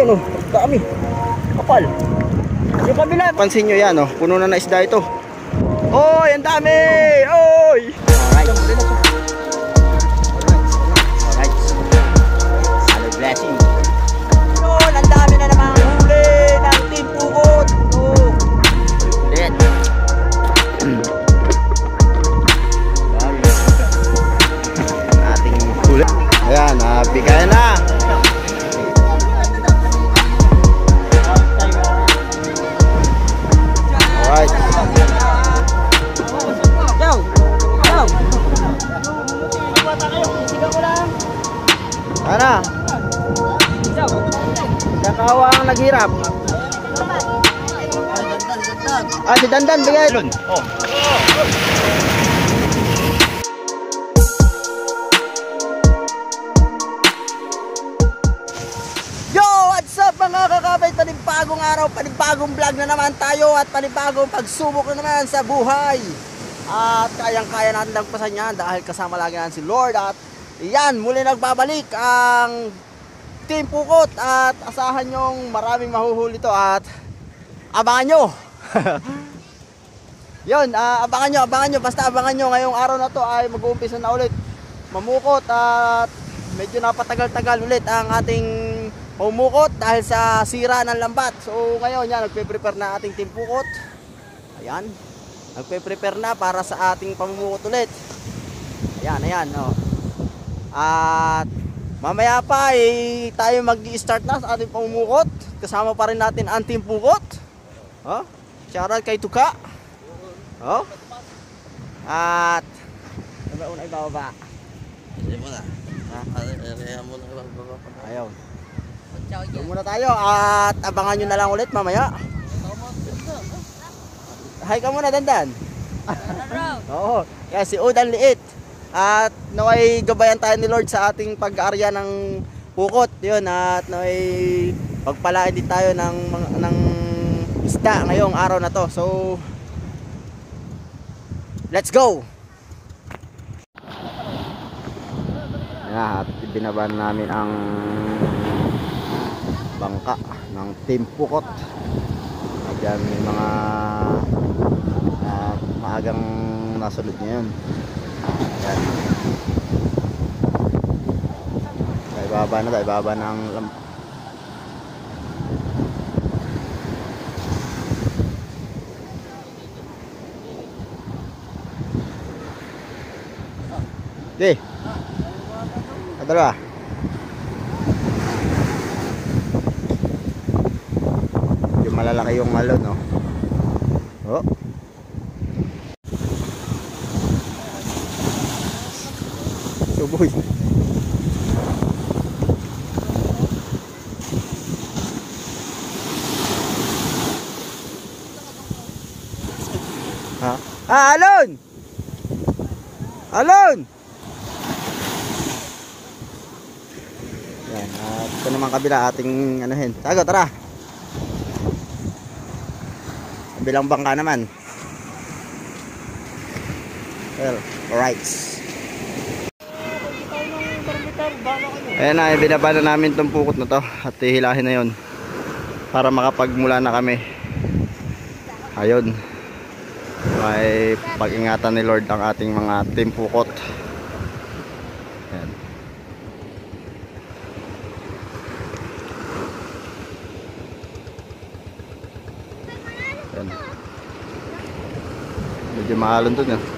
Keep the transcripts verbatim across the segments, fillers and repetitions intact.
Ayun oh, dami. Kapal. Yung kabila, pansin nyo yan oh, puno na na isda ito. Oy, ang dami! Oy! Alright. Alright. Hello, blessing. Yun, ang dami na namang huli ng Team Pukot. Oh. Ulit. Ating huli. Ayan, nabigay na. Alright. Yo! Yo! Sana? Kakawa ang naghirap. Ah, si Dandan, bigay. Oh. Mga kakabay, panibagong araw, panibagong vlog na naman tayo at panibagong pagsubok na naman sa buhay. At kayang-kaya natin lagpasan yan dahil kasama lagi natin si Lord. At yan, muli nagbabalik ang Team Pukot at asahan nyong maraming mahuhuli to at abangan nyo. Yun, uh, abangan nyo, abangan nyo, basta abangan nyo. Ngayong araw na to ay mag-uumpisa na ulit mamukot at medyo napatagal-tagal ulit ang ating pumukot dahil sa sira ng lambat. So ngayon yan, nagpe-prepare na ating Team Pukot. Ayan, nagpe-prepare na para sa ating pamumukot ulit. Ayan, ayan oh. At mamaya pa eh, tayo mag-i-start na sa ating pamumukot. Kasama pa rin natin ang Team Pukot. Oh, shoutout kay Tuka. Oh. At ano una ibababa? Hindi mo na. Ha? Ayaw mo na ibababa. Ayaw. Doon muna tayo at abangan nyo na lang ulit mamaya. Hi ka muna, Dandan. Oo, kaya si Udan Liit. At naway gabayan tayo ni Lord sa ating pag-aarya ng pukot. Yun, at naway pagpalain din tayo ng, ng isda ngayong araw na to. So let's go. Ayan, at ibinaban namin ang bangka ng Team Pukot. Diyan may mga uh, maagang nasulod niya yun. Ayan. Sa ibaba na, sa ibaba ng lamp. Di Adala. Malalaki yung malon, no? Oh. Suboy. Ha? Ah, alon! Alon! Yan, at ito naman kabila ating anuhin. Tago, tara! Bilang bangka naman. Well, alright. Ayan na, binaba na namin itong pukot na to at hihilahin na yun para makapagmula na kami. Ayun, may pag-ingatan ni Lord ang ating mga Team Pukot. Ayan. Ayan. Medyo maalon dun eh.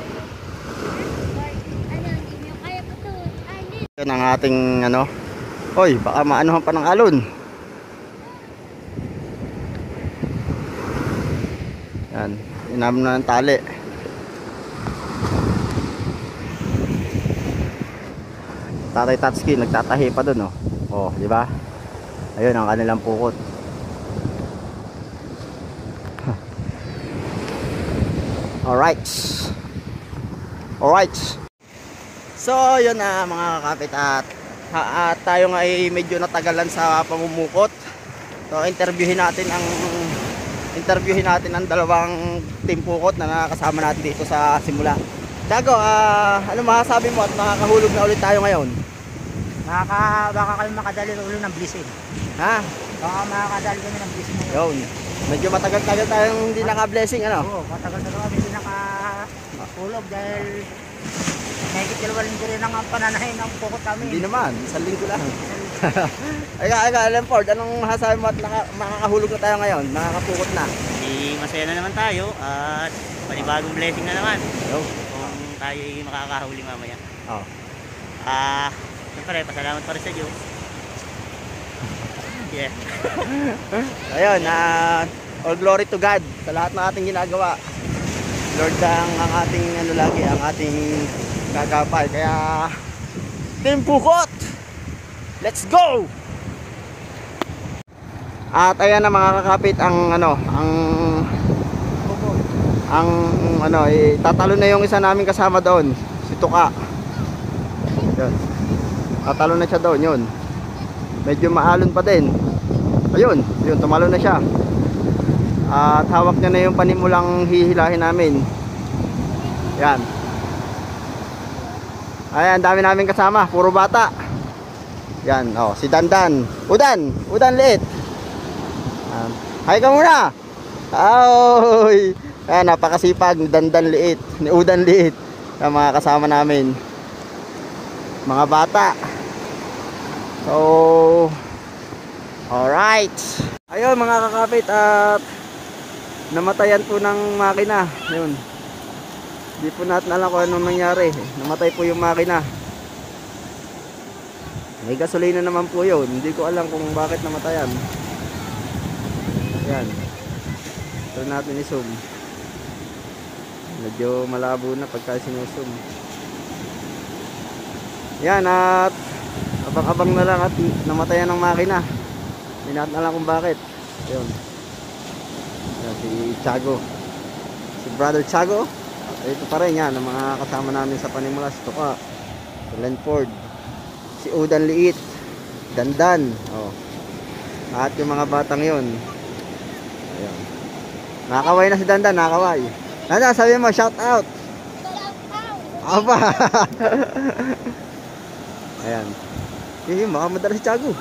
Yan ang ating ano. Hoy, baka maanuhan pa ng alon. Yan, inam na ng tali. Tatay Tatsuki nagtatahi pa dun, oh. Oh, di ba? Ayun ang kanilang pukot. Alright. Alright. So, yun na mga kakapit at, at tayo nga ay medyo natagalan sa pamumukot. So, interviewin natin ang interviewin natin ang dalawang Team Pukot na nakakasama natin dito sa simula. Dago, uh, ano masasabi mo at makakahulog na ulit tayo ngayon? Baka, baka kayo makadali ulo ng blisin. Ha? Baka makakadali kami ng blessing ngayon. Yun. Medyo matagal-tagal tayong hindi naka-blessing, ano? Oo, matagal na kami hindi nakahulog dahil mahigit dalawang linggo rin ang pananahin ng pukot namin. Hindi naman, isang linggo lang. Ay, ay, Alan Ford, anong masasabi mo at naka, makakahulog na tayo ngayon? Nakakapukot na. Di masaya na naman tayo at panibagong blessing na naman. Yo. Kung tayo ay makakahuli mamaya. Oh. Ah, siyempre, pasalamat pa rin sa Diyos. Yeah. Ayun, uh, all glory to God sa lahat ng ating ginagawa. Lord ang, ang ating ano lagi, ang ating gagapay. Kaya Team Pukot, let's go! At ayan na mga kakapit ang ano, ang ang ano, eh, tatalo na yung isa namin kasama doon, si Tuka. Yun. Tatalo na siya doon, yun. Medyo maalon pa din. Ayun, yun, tumalo na siya. At hawak niya na yung panimulang hihilahin namin. Yan. Ayan, dami namin kasama, puro bata. Yan, oh, si Dandan. Udan, Udan liit. Um, hi ka muna. Ay, ayan, napakasipag ni Dandan liit, ni Udan liit. Yung mga kasama namin, mga bata. So, alright. Ayun mga kakapit, at namatayan po ng makina. Yun. Hindi po natin alam kung anong nangyari. Namatay po yung makina. May gasolina naman po yun. Hindi ko alam kung bakit namatayan. Ayan. Ito natin i-zoom. Medyo malabo na pagka sinusum. Yan, at abang-abang na lang at namatayan ng makina. Hindi natin alam kung bakit. Ayun. Yan, si Tiago, si Brother Tiago. Ito pa rin yan, ang mga kasama namin sa panimula. Si Tuka, si Lenford, si Udan liit, Dandan, oh. At yung mga batang yun. Ayun. Nakakaway na si Dandan, nakakaway. Dandan, sabi mo, shout out. Aba. Ayan. Eh, baka madala si Tiago.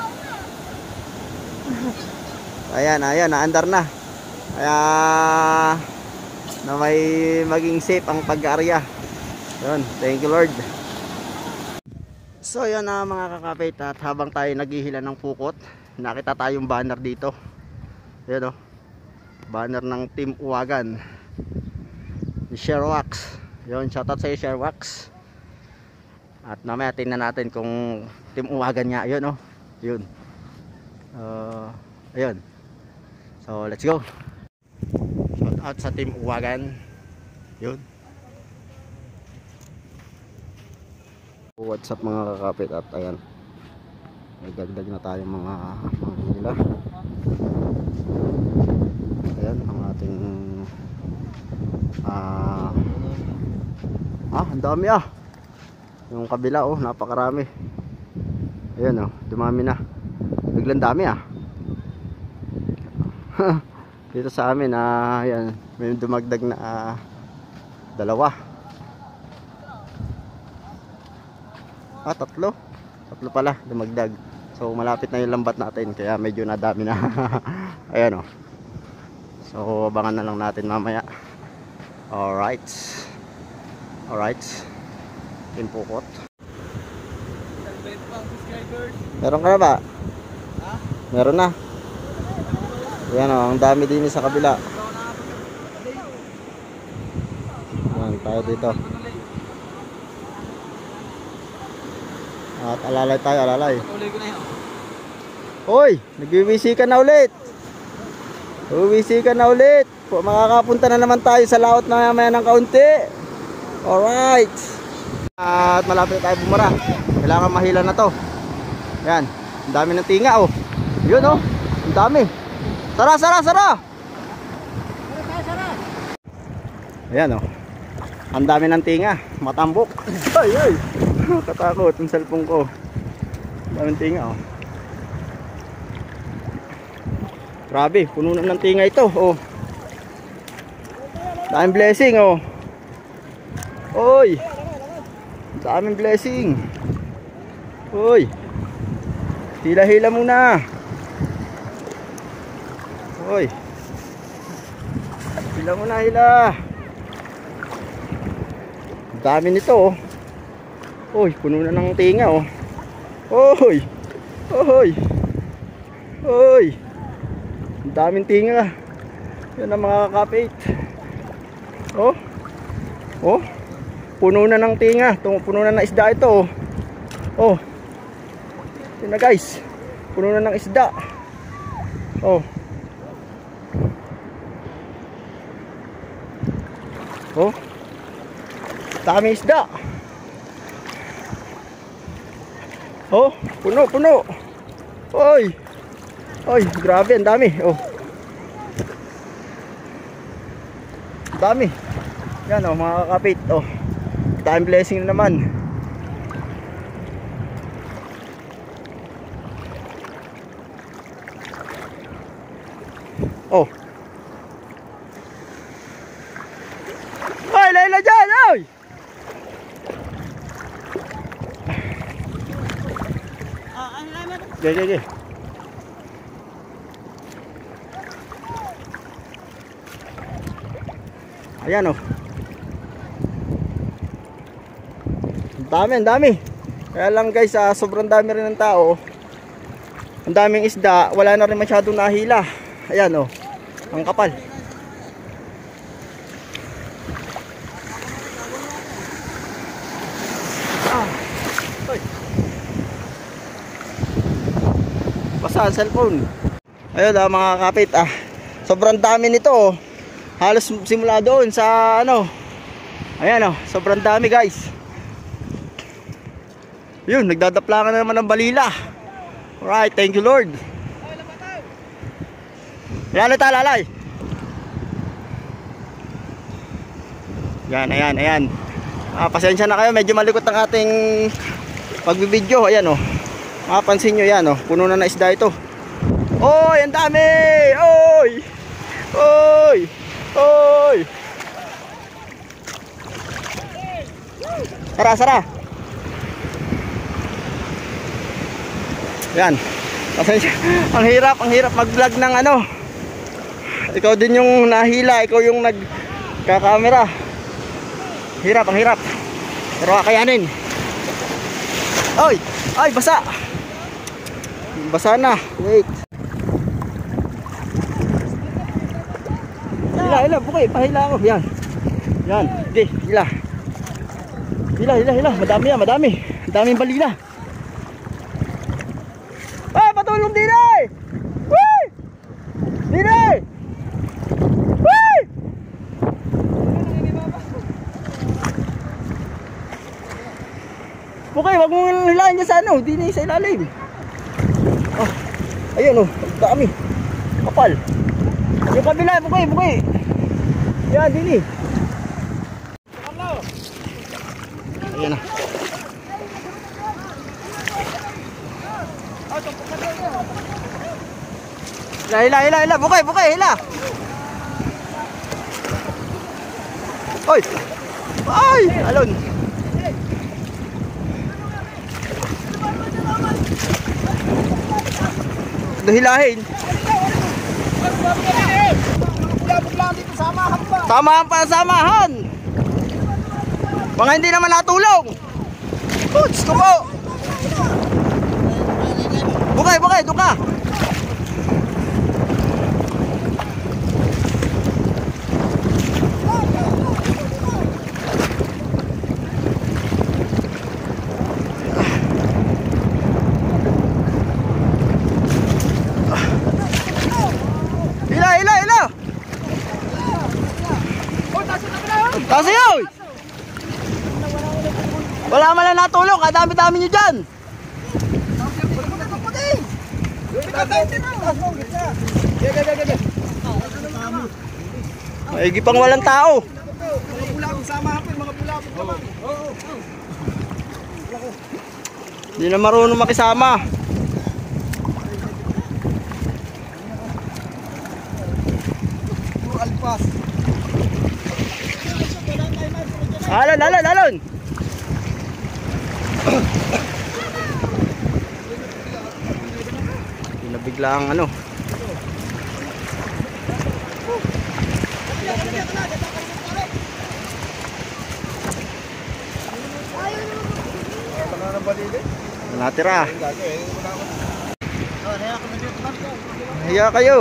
Ayan, ayan, naandar na. Kaya na may maging safe ang pag-aarya. Yun, thank you Lord. So yun na uh, mga kakapit, at habang tayo naghihila ng pukot, nakita tayong banner dito. Yun o, oh, banner ng Team Uwagan ni Sherwax. Yun, shoutout sa iyo Sherwax. At mamaya tingnan natin kung Team Uwagan nga. Yun o, oh, yun. Uh, ayun. So let's go. Shout out sa Team Uwagan. Yun. What's up mga kakapit, at ayan, may dagdag na tayo mga manghila. Ayan ang ating ah ah ang dami ah. Yung kabila oh, napakarami. Ayan oh, dumami na. Biglang dami ah. Dito sa amin ah, ayan, may dumagdag na ah, dalawa. Ah, tatlo. Tatlo pala, dumagdag. So malapit na yung lambat natin, kaya medyo nadami na. Ayan oh. So abangan na lang natin mamaya. Alright. Alright. Team Pukot. Meron ka na ba? Meron na. Ayan oh, ang dami din sa kabila. Ayan, tayo dito. At alalay tayo, alalay. Hoy, nag-wisi na ulit. Nag-wisi na ulit. Makakapunta na naman tayo sa laot na maya ng kaunti. Alright. At malapit tayo bumara. Kailangan mahila na to. Yan, ang dami ng tinga oh. Yun oh, ang dami. Sara, sara, sara. Ayan oh, ang dami ng tinga. Matambok. Ay, ay. Katakot yung cellphone ko. Daming tinga oh. Grabe, puno na ng tinga ito oh. Daming blessing oh. Oy, daming blessing. Oy, hila-hila muna. Hoy. Hila mo na, hila. Dami nito oh. Hoy, puno na ng tinga oh. Hoy. Hoy. Hoy. Ang daming tinga. Yan ang mga kakapit. Oh. Oh. Puno na ng tinga. Puno na ng isda ito oh. Oh. Yan na guys. Puno na ng isda. Oh. Oh. Dami isda. Oh, puno, puno. Oy. Oy, grabe, ang dami. Oh. Dami. Yan oh, mga kakapit. Oh. Daming blessing na naman. Oh. Ay, layla dyan, oy. Okay, okay, okay. Ayan oh. Ang dami, ang dami. Kaya lang guys, ah, sobrang dami rin ng tao. Ang daming isda, wala na rin masyadong nahila. Ayan oh. Ang kapal. Ah. Hoy. Basa ang cellphone. Ayun ah, mga kapit ah. Sobrang dami nito oh. Halos simula doon sa ano. Ayan oh, sobrang dami guys. Yun, nagdadaplangan na naman ng balila. Alright, thank you Lord. Lalay ta, lalay. Yan, ayan, ayan. Ah, pasensya na kayo, medyo malikot ang ating pagbibideo. Ayan oh. Mapapansin nyo yan oh, puno na na isda ito. Oy, ang dami! Oy! Oy! Oy! Sara, sara! Yan. Pasensya. Ang hirap, ang hirap mag-vlog ng ano. Ikaw din yung nahila, ikaw yung nagkakamera. Hirap, ang hirap. Pero kakayanin. Oy! Ay, basa! Basa na. Wait. Hila, hila, bukay, pahila ako. Yan. Yan. Sige, hila. Hila, hila, hila. Madami yan, madami. Daming balila. Ah, patulong din eh! Woo! Din eh! Woo! Bukay, wag mong hilahin niya sa ano. Din eh, sa ilalim. Oh, ayun oh, dami. Kapal. Yung kabila, bukay, bukay. Yan, dini. Ayan na. Hila, hila, hila, hila, bukay, bukay, hila. Oy. Ay, alon. Dahilahin. Samahan pa, samahan. Mga hindi naman natulong. Puts ko po. Bukay, bukay, duka. Kasi yun! Wala man lang natulong, kadami-dami nyo dyan! Maigi pang walang tao! Hindi na marunong makisama. Alpas. Alon, alon, alon. Nabigla ang ano. Ano natira? Hiya kayo.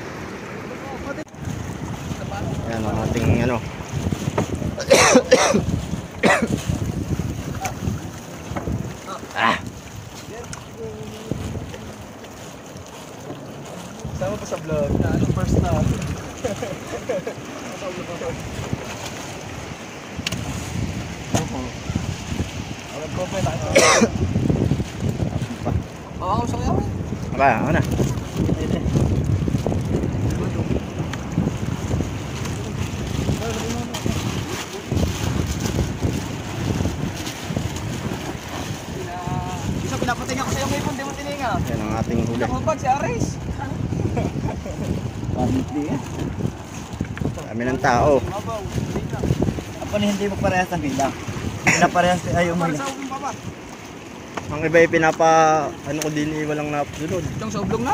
Ayan ang ating ano. Ah. Sama pa sa vlog na anong first na. Alam ko pa na. Oo, sa kaya. Aba, ano na? Isa pinapatay niya ko sa iyo ngayon, di mo tininga. Yan ang ating huli. Nakapag si Aris. Kami ng tao. Ako na hindi mo parehas ng bilang. Pinaparehas ay Para umay. sa ubong papa. Ang iba ay pinapa, ano ko din, eh, walang nasunod. Itong sa ublong na.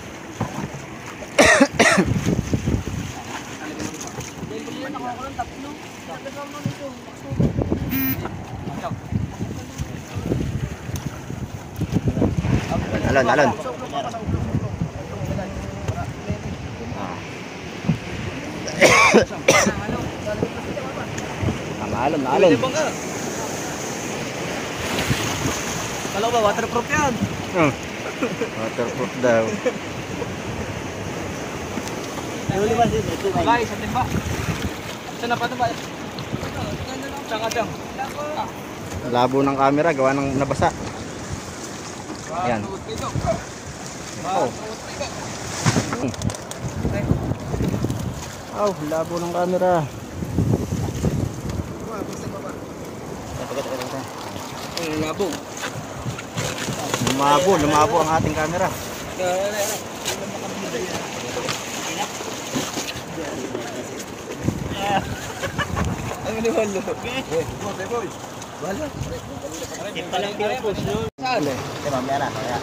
Alon, alon. Tama, alon, alon. Kala ba waterproof yan? Hmm. Waterproof daw. Guys, atin ba? Saan na pa ito ba? Saan ka dyan? Labo ng camera, gawa ng nabasa. Ayan. Oh. Oh, labo ng camera. Ang labo. Lumabo, lumabo ang ating camera. Ang niwalo. Boy. Wala. Palang pinapos no. Saan? Kaya mamaya na. Kaya.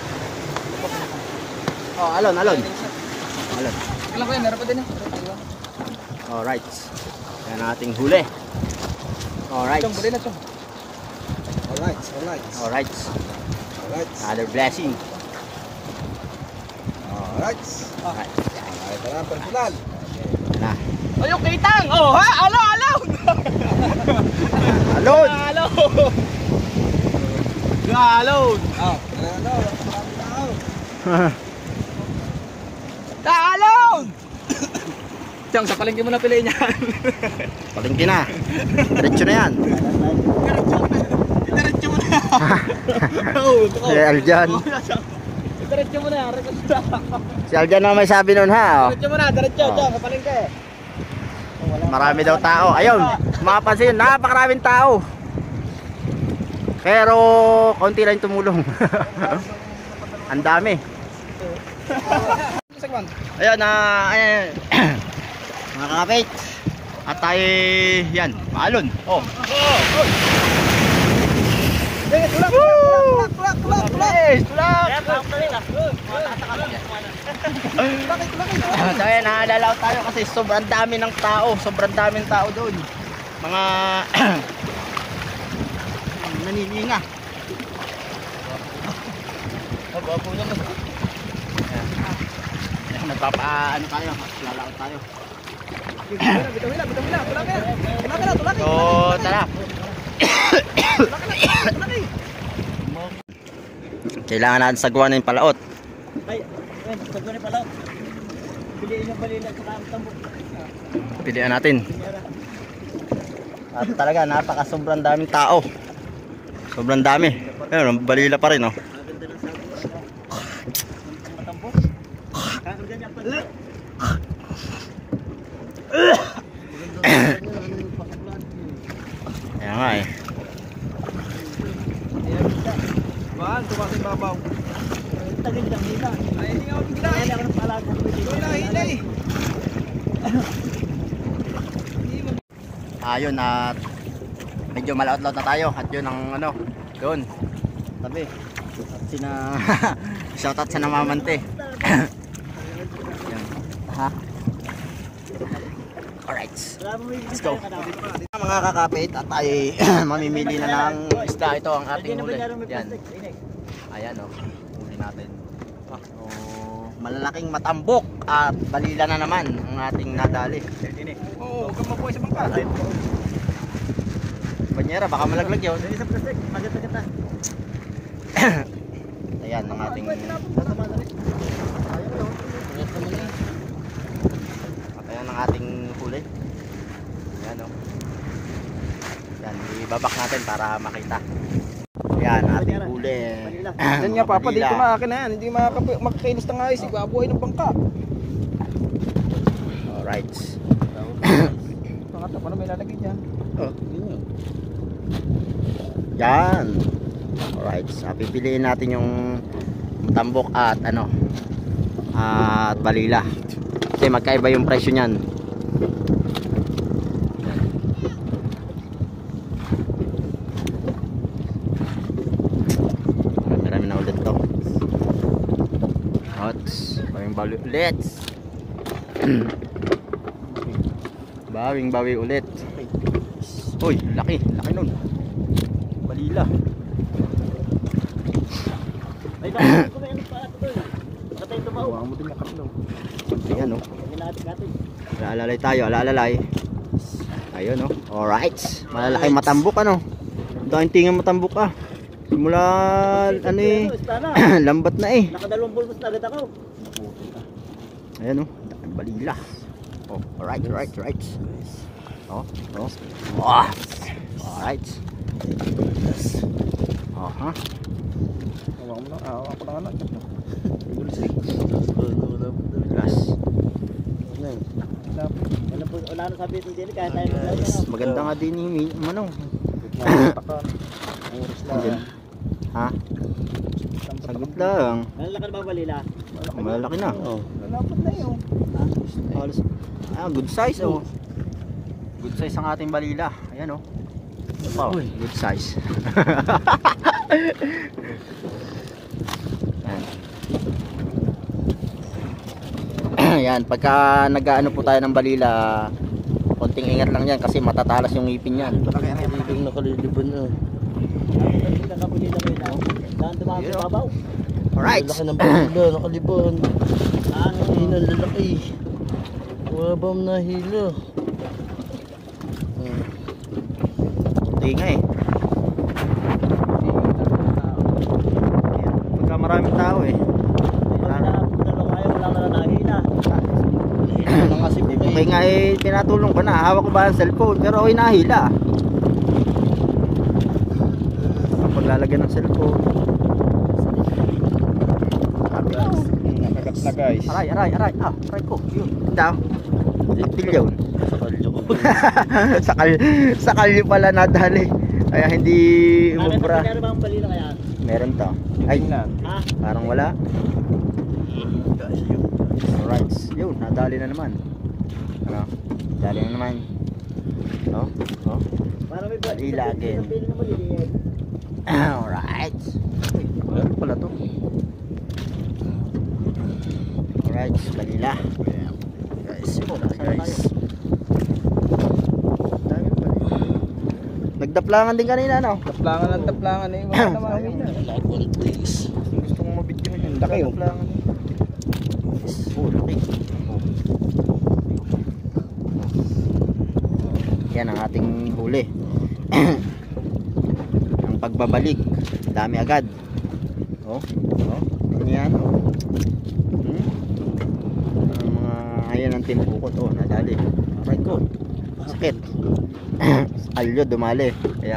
Oh, alon, alon. Alon. Kailan ko yan? Meron pa din eh. Alright. Yan ang ating huli. Alright. Chong, bali na chong. Alright, alright, Alright. alright, Another blessing. alright. Alright. Alright, alright, personal. Yan na. Ayok, kitang! Oh, ha? Alo, alo! Alon! Alo! Galon! Ah, ano, ano, Galon! Chong, sa palengke mo na piliin yan. Palingki na. Diretso na yan. Diretso mo na. Oh, Si Aljan. Diretso mo na. Request na. Si Aljan na may sabi nun ha. Oh. Diretso mo na. Diretso. Oh. Chong, sa palengke. Marami daw tao. Ayun, mapapansin, napakaraming tao. Pero konti lang yung tumulong. Ang dami. Segment. Ayun na, ayun. Mga kakapit. At tayo, yan, maalon. Oh. Eh, tulak, tulak, tulak, tulak, tulak, tulak. Kaya parang tuloy na. So ayan, naalala ko tayo kasi sobrang dami ng tao. Sobrang daming tao doon. Mga nanininga. Apo naman. Ayan, nagpapaano tayo. Lalakot tayo. Bitaw na, bitaw na, tulak na. Tulak na, tulak na. So, tara. Kailangan natin sagwanin yung palaot. Ay, ayun, sagwan pala. Piliin yung balila sa tambok. Pilihan natin. At talaga, napaka sobrang daming tao. Sobrang dami. Ayun, balila pa rin, oh. Maganda ng sagwan. Matambok. Kaya ganyan pala. Ayan nga eh. Man, tumasin babaw. Tagil lang nila. Ay, hindi ako bigla. Kaya ako ng palaga. Hila, hila eh. Ayun, at medyo malaot-laot na tayo. At yun ang ano, doon. Tabi. At sina shoutout sa namamante. Yan. Ha? Alright. Let's go. Mga kakapit, at tayo mamimili na ng isda. Ito ang ating huli. Yan. Ayan o, huli natin. Oh, malalaking matambok at balila na naman ang ating nadali. Oo, huwag kang mabuhay sa bangka. Banyera, baka malaglag yun. Dali sa plastic, maganda-ganda. Ayan ang ating... At ayan ang ating huli. Ayan o. Yan, ibabak natin para makita. Yan, ating huli. Yan nga papa, dito maakin na yan. Hindi makaka- makakainis na nga is, ibabuhay ng bangka. Alright. Mga tapa na may lalagay dyan. Oh, yan. Alright, so pipiliin natin yung tambok at ano at balila. Kasi magkaiba yung presyo niyan. Marami na ulit to. Ots, bawing bawi ulit. Bawing bawi ulit. Uy, laki, laki nun. Balila. Ay, bakit ko may ano pa ito doon? Baka tayo tumaw. Huwag mo din nakatlo. Ayan o. Hindi natin natin. Alalay tayo, alalay. Ayun o. Alright. Malalaking matambok ano. Dahil tingin matambok ah. Simula ano eh. Lambat na eh. Nakadalawang bulbos na agad ako. Ayan o. Balila. Oh, alright, alright, alright. Oh, oh. Oh. Alright. Oh, ha? Hawa mo na, hawa ko na nga. Gas. Wala po, wala na sabi ito din kahit tayo naglaw na. Maganda nga din yung manong. Ang oras lang. Ha? Sagot lang. Malalaki na ba balila? Malaki na. Oh. Lalapot na yun. Halos. Ah, good size oh. Good size ang ating balila. Ayan oh. Oh, good size. Ayan, pagka nag-aano po tayo ng balila, konting ingat lang yan kasi matatalas yung ngipin yan. Malaki ang ibig nakalilibon na. Nakita ka balila rin na. Saan tumawag sa babaw? Alright. Laki ng balila, nakalibon. Ano? Hila, lalaki. Wala ba nahila? Hindi nga eh. Ayan, pagka maraming tao eh. Wala na, wala na nahila. Kaya nga eh, tinatulong ko na. Hawak ko ba ang cellphone? Pero ako'y nahila. Ang paglalagyan ng cellphone. Nakagat na guys. Aray, aray, aray. Ah, aray ko. Yun. Daw. Tiltil yun. Sakal, sakal yung pala nadali. Kaya hindi umubra. Meron ba ang balila kaya? Meron to. Ay, Ha? parang wala. Alright. Yun, nadali na naman. Ano? Dali na naman. Oh, oh. Para may Balila again. Pili na maliliit. Alright. Ano pala to? Alright, balila. Guys, ito na guys. Dami na balila. Nagdaplangan din kanina, no? Taplangan ng taplangan eh. Wala na mami na. Gusto mong mabidyo yun. Laki, oh. Daplangan. Oh, laki. Oh. Yan ang ating huli. Ang pagbabalik. Dami agad. Oh, oh. Ano yan? Hmm? Ang mga ayan ang timbukot. Oh, nadali. Right ko. Sakit. Alyo dumali. Kaya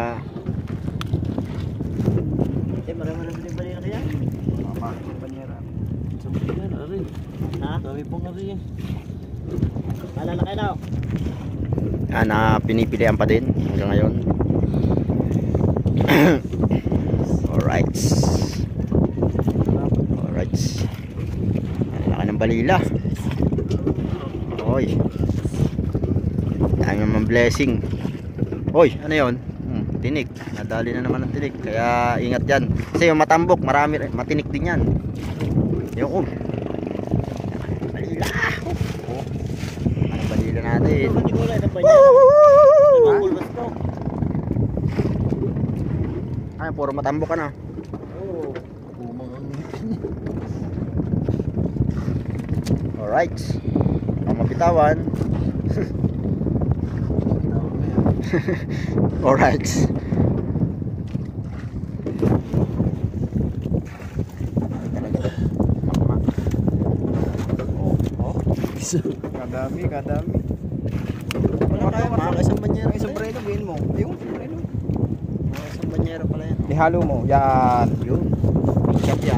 Eh, marami-marami din balila kaya? mama, Banyera. Sabi yan, ari. Ha? Sabi pong ari. Alala kayo daw. yan na pinipilian pa din hanggang ngayon. Alright. Alright. Ang laki ng balila. Oy. Dami naman blessing. Oy, ano yun? Hmm, tinik. Nadali na naman ang tinik. Kaya ingat yan. Kasi yung matambok, marami, matinik din yan. Yung um. Balila. Oh. Ano balila? Pila natin. Hindi ko wala ng banyan. Nagpulbas to. Ay, puro matambo ka na. Oo. Umang ang Alright. Ang mabitawan. Alright. Kadami, kadami. Wala tayo, mga isang banyero. Isang breno, gawin mo. Ayun, breno. Mga isang banyero pala yan. Ihalo mo. Yan. Yun. Shot yan.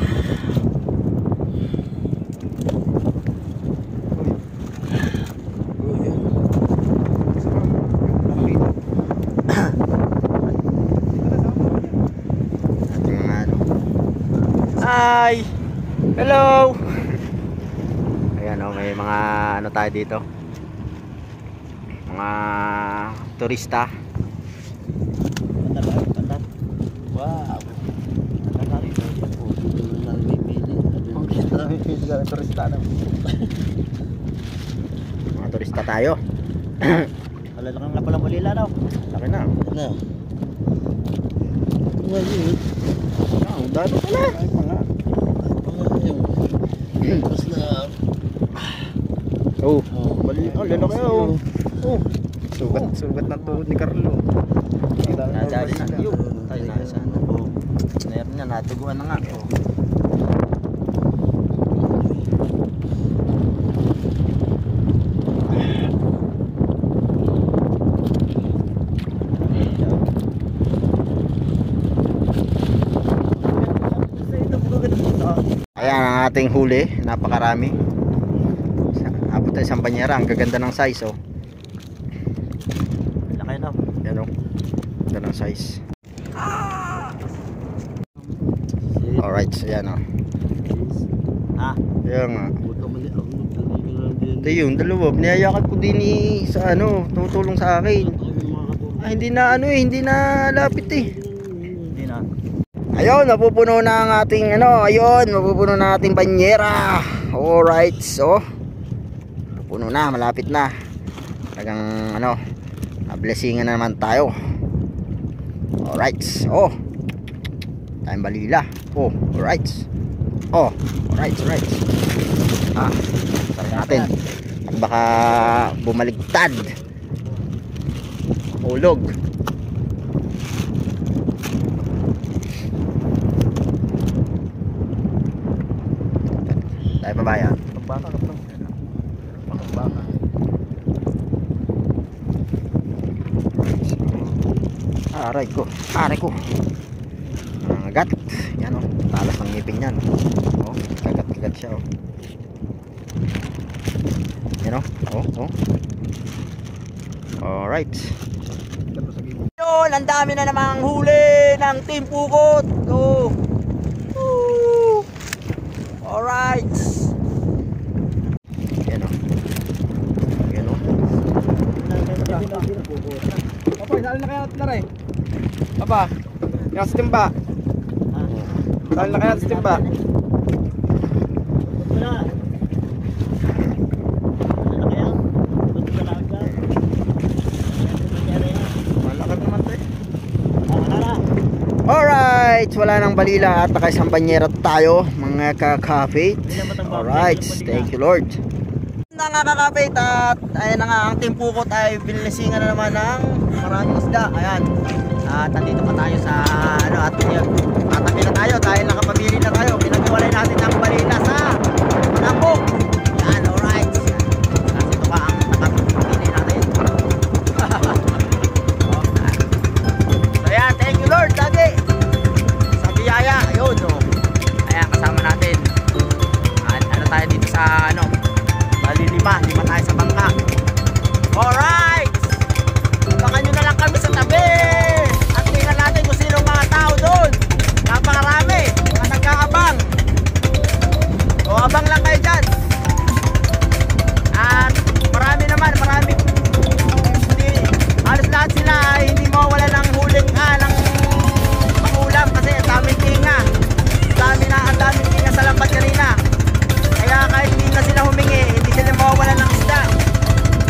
Ating mga ano. Hi! Hello! Ayan o, may mga ano tayo dito. Mga turista. Tanda ba? Tanda. Wow. Tanda na rin. Oh, hindi na rin may pili. Turista na. Mga turista tayo. Malalakang na pala malila daw. Laki na. Ano? Ngayon. Ah, ang dami pala. Ay, pala. Tapos na. Oh, Oh, bali. Oh, lalaki oh. Oh, Sugat, sugat ng tuhod ni Carlo. Ang dami ng nadali na. balila. Yo, tayo na sa ano. Oh, meron niya, natuguan na nga. Oh. Ayan ang ating huli, napakarami. Abot tayo isang banyera, ang gaganda ng size oh. laki na. Yan oh. Ganda ng size. Alright, so yan oh. Ah, Yan nga. buto mali ako. Nagtanigil lang din. Ito yung dalawa, niyayakan ko din eh, sa ano, tutulong sa akin. Ah, hindi na ano eh, hindi na lapit eh. Hindi na. Ayun, napupuno na ang ating ano, ayun, mapupuno na ating banyera. Alright, so puno na, malapit na. Talagang ano, blessingan na naman tayo. Alright, oh. Tayong balila. Oh, alright. Oh, alright, alright. Ah, sarap natin. At baka bumaligtad. Hulog. Tayo pa ba yan? Pagbaka ka pa. Pagbaka. Aray ko, aray ko. Ang agat. Yan o, talas ng ngipin yan. O, kagat-kagat siya o. Yan o, o, o. Alright. Yun, ang dami na namang huli ng Team Pukot. O. Woo. Alright. Yan o. Yan o. Papa, inaalala na kaya natin na rin. Papa, yung sa timba. Inaalala na kaya natin sa timba. Wala. Ano kaya? Ba't talaga? Malakad naman to eh. Ah, wala na. Alright, wala nang balila at nakaisang banyera tayo mga kakapit. Alright, thank you Lord. Na nga kakapit at ayun na nga ang Team Pukot ay binilisingan na naman ng maraming isda. Ayan. At nandito pa tayo sa ano at yun, tatabi na tayo dahil nakapamili na tayo. Pinag-iwalay natin ang balila sa Nambok. Yan, alright. Kasi ito pa ang nakapamili natin. So yan, thank you Lord lagi sa biyaya. Ayun o. Ayan, kasama natin. At ano tayo dito sa ano, bali lima, lima tayo sa bangka. Alright. Baka nyo na lang kami sa tabi. At tingnan natin kung sino mga tao doon. Napakarami, mga nagkaabang. O abang lang kayo dyan. At marami naman, marami. Hindi, halos lahat sila ay hindi mawala ng huling ah, ng pangulam kasi ang daming tinga. Ang dami na, ang daming tinga sa lambat kanina. Kaya kahit hindi na sila humingi, hindi sila mawawala ng isda.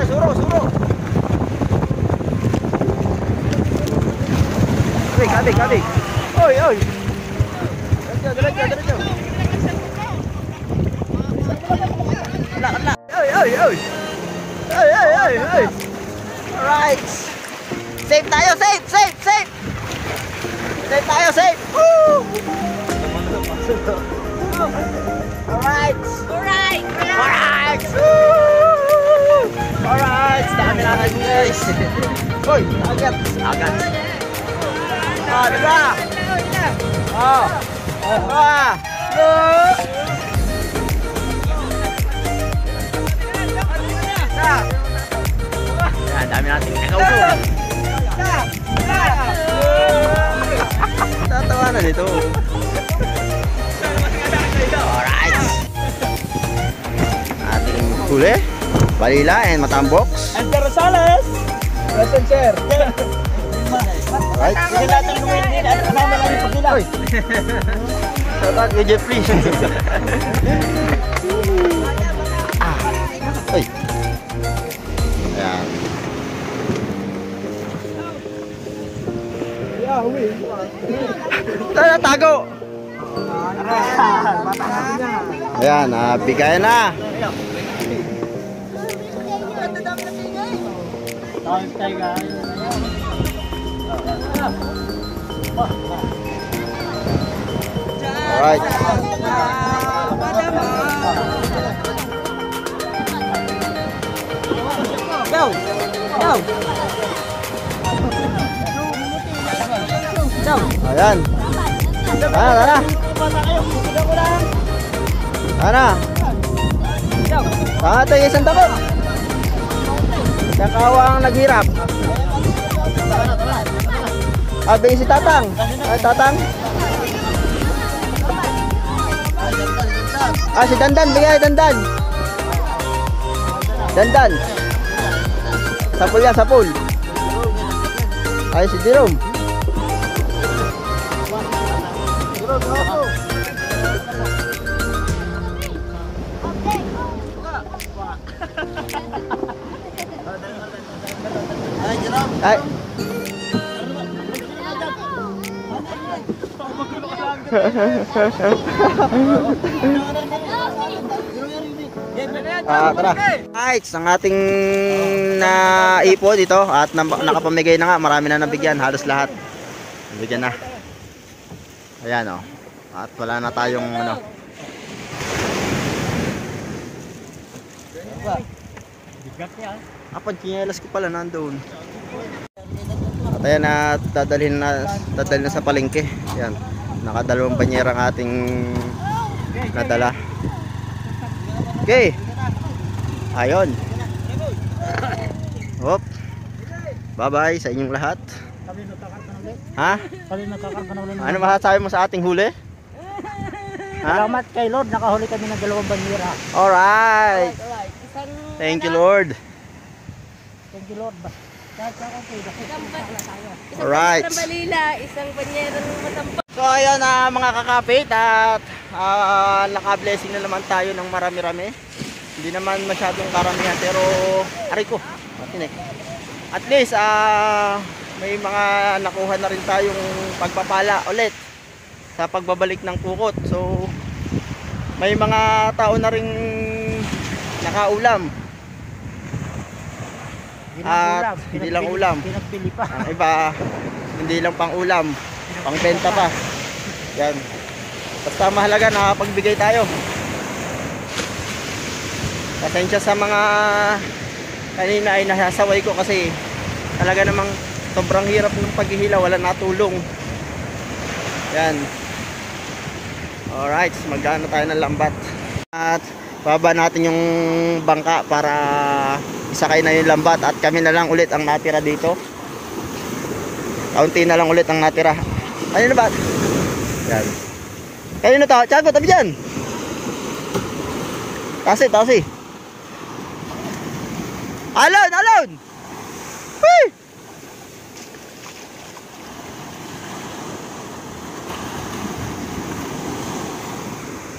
suro, suro. Uy, kabig, kabig. Oy, oy. Diretso, diretso, diretso. Ala, ala. Oy, oy, oy. Oy, oy, oy, oy. Alright. Safe tayo, safe, safe, safe. Safe tayo, safe. Woo! Alright. Alright! Alright. Woo! Alright. Dami natin guys. Oy, agad, agad. Ah, diba? Oh. Ah. Look. Yan, dami natin kakauso. Tatawa na nito. Alright. Ating huli, balila and matambox. And Rosales. Present sir. Alright. Hindi natin lumayan din at kasama lang yung pagkila. Oy. Shoutout kay Jeffrey. Ah. Oy. Ayan. Yeah, huwi. Tayo tago. Ayan, ah, bigayan na. Alright. Go! Go! Go! Ayan. Tara, tara. Tara. Tara tayo isang tako. Kakawa ang naghirap. Abing si Tatang. Ay, Tatang. Ah, si Dandan. Bigay, Dandan. Dandan. Sapul yan, sapul. Ay, si Jerome. Ay. Ah, tara. Right, ang ating naipo dito at na, nakapamigay na nga, marami na nabigyan, halos lahat. Nabigyan na. Ayan oh. At wala na tayong ano. Apan chinelas ko pala nandoon. At ayan na dadalhin na dadalhin na sa palengke. Ayan. Nakadalawang banyera ang ating nadala. Okay. Ayun. Hop. Bye-bye sa inyong lahat. Ha? Ano masasabi mo sa ating huli? Ha? Salamat kay Lord, nakahuli kami ng dalawang banyera. Alright. Thank you, Lord. Thank you Lord. Alright. Isang balila, isang banyerang matampak. So ayun na mga kakapit at uh, naka-blessing na naman tayo ng marami-rami. Hindi naman masyadong karamihan pero aray ko, matinik. At least uh, may mga nakuha na rin tayong pagpapala ulit sa pagbabalik ng kukot. So may mga tao na ring nakaulam. At hindi lang ulam. Pinagpili pa. Ang iba hindi lang pang ulam, pang benta pa. Yan. Basta mahalaga nakapagbigay tayo. Pasensya sa mga kanina ay nasasaway ko kasi talaga namang sobrang hirap ng paghihila, wala natulong. Yan. Alright, magdaan na tayo ng lambat. At baba natin yung bangka para isakay na yung lambat at kami na lang ulit ang natira dito. Kaunti na lang ulit ang natira. Ano na ba? Yan. Kayo na to, Tiago, tabi dyan. Tasi, tasi. Alon, alon. Whee!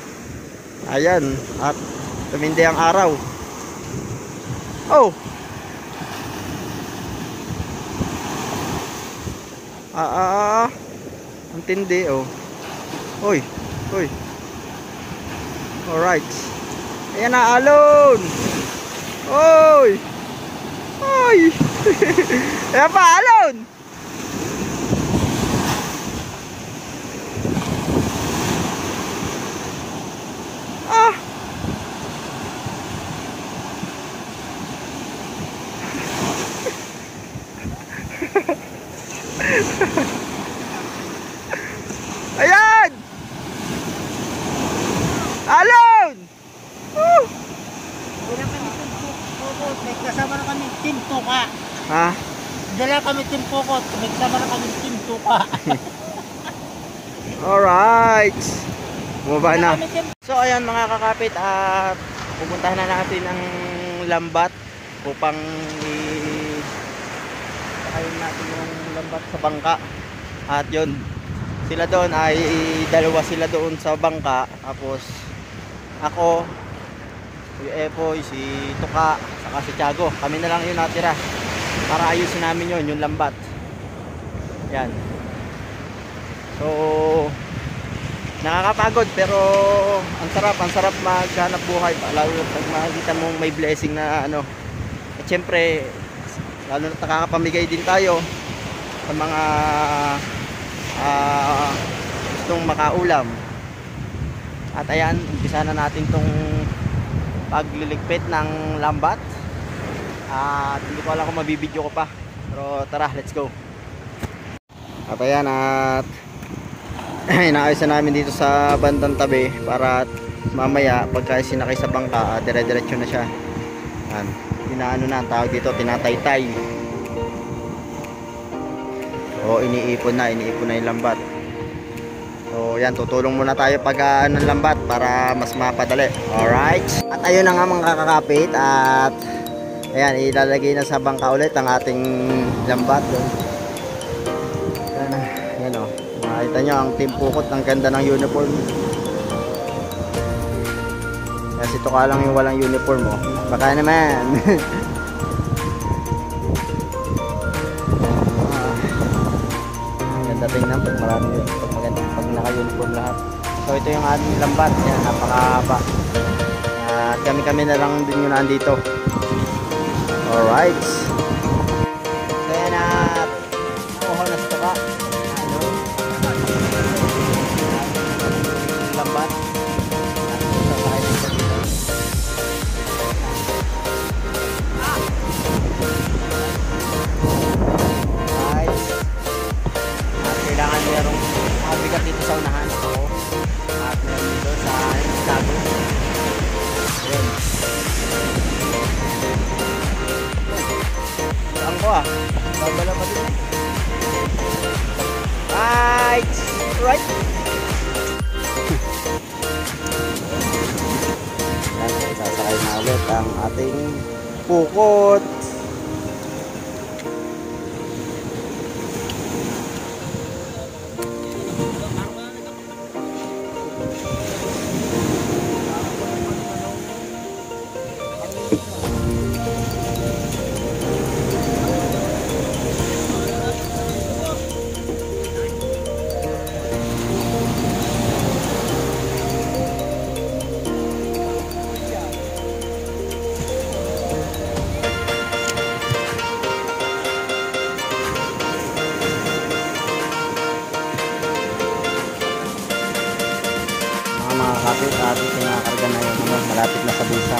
Ayan, at tumindi ang araw. Oh, Ah, ah, ah. Ang tindi, oh. Uy, uy. Alright. Ayan na, alon. Uy. Uy. Ayan pa, alon. Ah. Ayan! Alon! Uh! Dala kami Team Pukot, may kasama na kami Team Tuka. Ha? Dala kami Team Pukot, may kasama na kami Team Tuka. Alright. Bumaba na. Kami Team So ayan mga kakapit, at pupuntahan na natin ang lambat upang i sakayin natin yung lambat sa bangka. At yun, sila doon ay dalawa sila doon sa bangka. Tapos ako, si Epoy, si Tuka, saka si Tiago, kami na lang yung natira para ayusin namin yun, yung lambat. Yan. So nakakapagod pero ang sarap, ang sarap maghanap buhay, lalo na pag makikita mong may blessing na ano. At syempre, lalo na nakakapamigay din tayo sa mga uh, gustong makaulam. At ayan, umpisa na natin tong pagliligpit ng lambat. At hindi ko alam kung mabibidyo ko pa, pero tara, let's go. At ayan, at inaayos na namin dito sa bandang tabi para mamaya pagka sinakay sa bangka, uh, dire-diretso na siya. Yan, inaano na ang tawag dito, tinataytay. O iniipon na, iniipon na yung lambat. So yan, tutulong muna tayo pag uh, ng lambat para mas mapadali. Alright. At ayun na nga mga kakakapit, at ayan, ilalagay na sa bangka ulit ang ating lambat. Yan, yan o. Makita nyo ang Team Pukot, ang ganda ng uniform. Kasi ito ka lang yung walang uniform mo. Baka naman. ah, ganda tingnan pag marami, pag maganda, pag naka-uniform lahat. So ito yung ating lambat. Yan, napakahaba. At kami kami na lang din yung nandito. Alright. So yan, at nakuha na sa ka. Lambat. Nice. At kailangan merong mabigat dito sa unahan. Ako. At meron dito sa tago. Ayun. Saan ko ah? Babala pa din eh. Right. Right. Yan, sasakay na ulit ang ating Pukot. Mga kapit, ating pinakarga na yung ano, malapit na sa bulsa.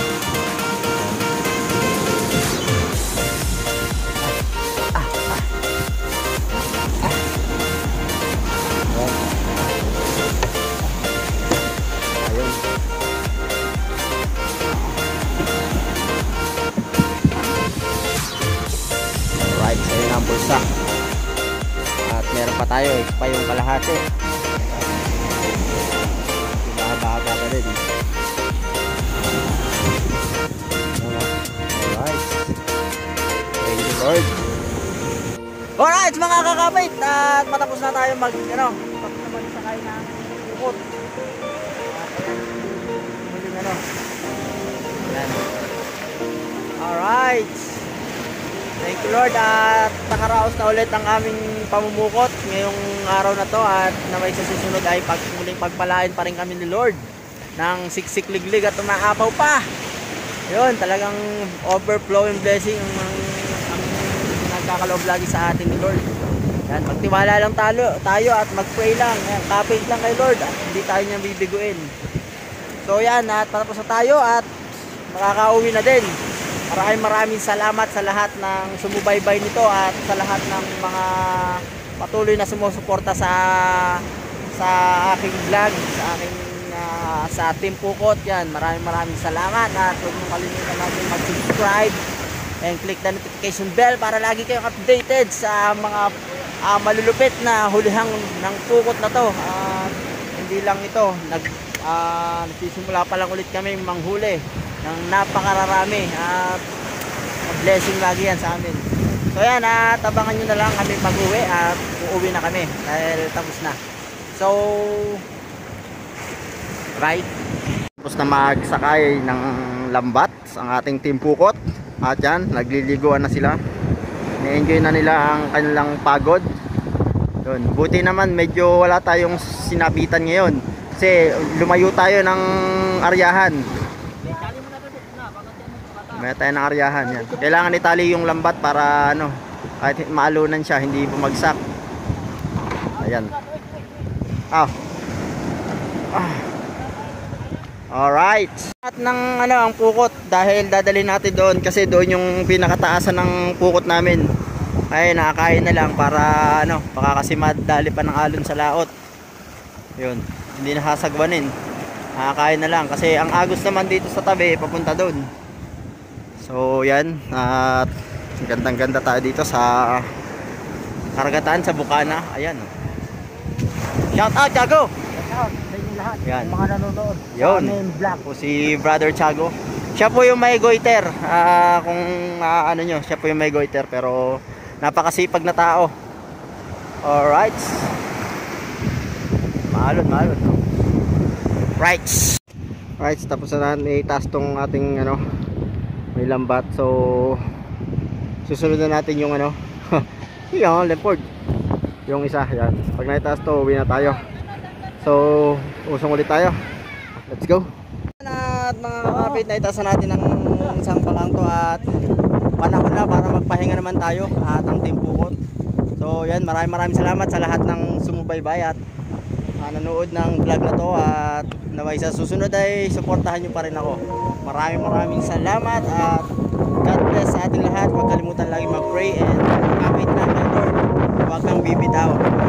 Ah, ah. Ah. Ayun. Alright, so yun ang bulsa. At meron pa tayo, ito pa yung kalahati. Baba ka rin. Alright. Thank you Lord. Alright mga kakapit, at matapos na tayo mag ano, tapos naman sakay ng Pukot. Muling ano. Yan. Alright. Thank Lord, at nakaraos na ulit ang aming pamumukot ngayong araw na to, at na may sa susunod ay pag, muling pagpalain pa rin kami ni Lord ng siksik liglig at umaapaw pa. Yun, talagang overflowing blessing ang, ang, ang nagkakaloob lagi sa atin ni Lord. Yan, magtiwala lang tayo, tayo at mag-pray lang. Yan, kapit lang kay Lord at hindi tayo niya bibiguin. So yan, at patapos na tayo at makakauwi na din. Maraming maraming salamat sa lahat ng sumubaybay nito at sa lahat ng mga patuloy na sumusuporta sa sa aking vlog, sa aking uh, sa Team Pukot. Yan, maraming maraming salamat at huwag mong kalimutan natin mag-subscribe and click the notification bell para lagi kayong updated sa mga uh, malulupit na hulihang ng pukot na to. Uh, hindi lang ito, nag uh, nagsisimula pa lang ulit kami manghuli ng napakararami at blessing lagi yan sa amin. So yan, at abangan nyo na lang kami pag-uwi at uuwi na kami dahil tapos na. So right, tapos na magsakay ng lambat ang ating Team Pukot. At yan, nagliliguan na sila. Na-enjoy na nila ang kanilang pagod. Yun. Buti naman medyo wala tayong sinabitan ngayon kasi lumayo tayo ng aryahan. May tayo ng aryahan yan. Kailangan itali yung lambat para ano, kahit maalunan siya, hindi bumagsak. Ayan. Ah. Ah. Alright. At ng ano ang pukot dahil dadalhin natin doon kasi doon yung pinakataasan ng pukot namin. Ay nakakain na lang para ano, baka kasi madali pa ng alon sa laot. Yun, hindi na hasagwanin. Nakakain na lang kasi ang agos naman dito sa tabi papunta doon. So yan, at gandang ganda tayo dito sa karagatan sa Bukana. Ayan. Shout out Tiago. Shout out sa inyo lahat. Yan. Mga nanonood. Yun. Sa aming vlog. Po si Brother Tiago. Siya po yung may goiter. Ah, kung ah, ano nyo, siya po yung may goiter pero napakasipag na tao. Alright. Maalon, maalon. Right. Right, tapos na natin itaas tong ating ano, may lambat. So susunod na natin yung ano yung leopard, yung isa yan. Pag naitaas to uwi na tayo. So usong ulit tayo, let's go. At mga kapit, naitaas na natin ng isang palang to at panahon na para magpahinga naman tayo at ang Team Pukot. So yan, maraming maraming salamat sa lahat ng sumubaybay at uh, nanood ng vlog na to, at naway sa susunod ay suportahan nyo pa rin ako. Maraming maraming salamat at God bless sa ating lahat. Huwag kalimutan lagi mag-pray and kapit lang kay Lord. Huwag kang bibitaw.